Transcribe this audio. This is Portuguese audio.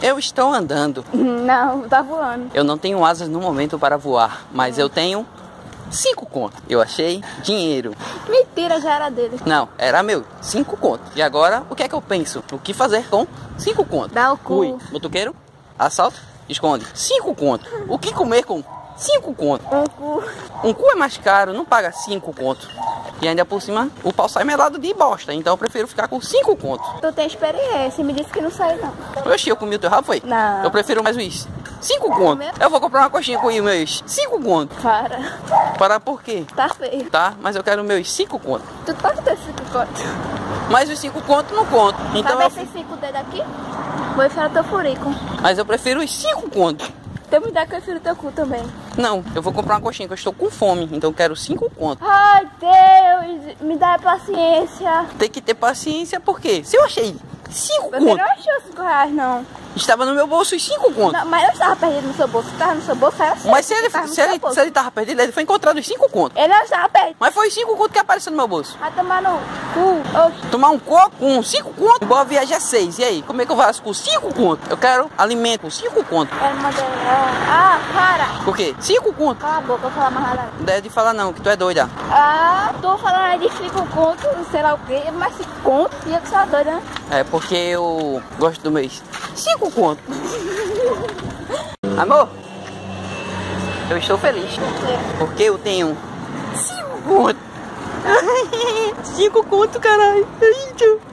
Eu estou andando. Não, tá voando. Eu não tenho asas no momento para voar, mas eu tenho 5 contos. Eu achei dinheiro. Mentira, já era dele. Não, era meu. 5 contos. E agora, o que é que eu penso? O que fazer com 5 contos? Dá o cu. Ui, motoqueiro, assalto, esconde. 5 contos. O que comer com 5 contos? Um cu. Um cu é mais caro, não paga 5 contos. E ainda por cima, o pau sai melado de bosta. Então eu prefiro ficar com 5 contos. Tu tem experiência, me disse que não sai não. Oxi, eu comi o teu rabo, foi? Não. Eu prefiro mais os 5 contos. Eu vou comprar uma coxinha com os meus 5 contos. Para. Para por quê? Tá feio. Tá, mas eu quero meus 5 contos. Tu pode ter 5 contos. Mas os 5 contos não conto. Então Sabe esses 5 dedos aqui? Vou enfiar no teu furico. Mas eu prefiro os 5 contos. Então me dá que eu enfio no teu cu também. Não, eu vou comprar uma coxinha que eu estou com fome. Então eu quero 5 contos. Ai, Deus, me dá paciência. Tem que ter paciência, porque se eu achei 5 Você contos, não achou 5 reais, não. estava no meu bolso os 5 contos. Não, mas eu estava perdido no seu bolso. Tava no seu bolso, era Mas se certo, ele, tava no se, ele, seu bolso. se ele tava perdido, ele foi encontrado os 5 contos. Ele não estava perdido. Mas foi os 5 contos que apareceu no meu bolso. Vai tomar no cu. Oxi. Tomar um coco com 5 contos? Boa viagem é 6. E aí, como é que eu faço com 5 contos? Eu quero alimento com 5 contos. Ela mandou. Ah, para. Por quê? 5 contos. Cala a boca, eu vou falar mais nada. Não deve de falar não, que tu é doida. Ah, tô falando aí de 5 contos, sei lá o quê, mas 5 contos, e eu que sou doida, né? É porque eu gosto do mês. 5 contos. Amor, eu estou feliz. Porque eu tenho 5 contos. 5 contos, caralho.